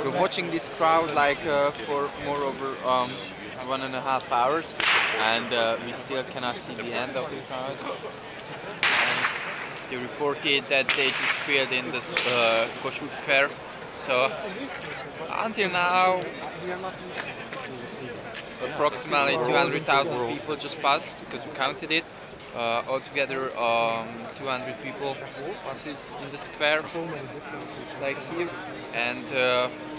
we're watching this crowd like for more over 1.5 hours, and we still cannot see the end of the crowd. And they reported that they just filled in the Kossuth Square. So until now, approximately 200,000 people just passed because we counted it. Altogether, 200 people passes in the square, like here, and